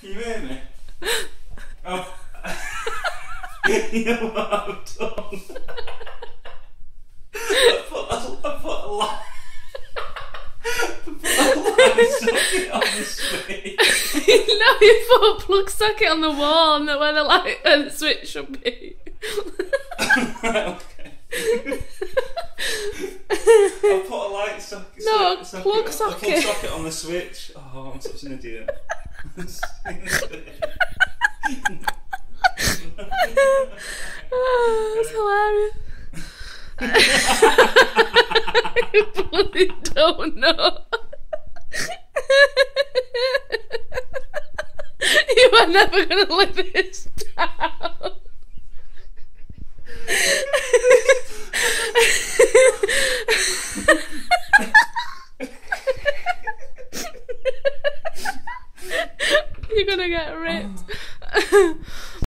Can you hear me? Oh. You know what I've done? I put a light socket on the switch. No, you put a plug socket on the wall, not where the light and the switch should be. Right, okay. I put a light socket. No, plug socket. plug A socket. plug socket on the switch. Oh, I'm such an idiot. Oh, that's hilarious. You bloody don't know. You are never going to live this down. You're going to get ripped.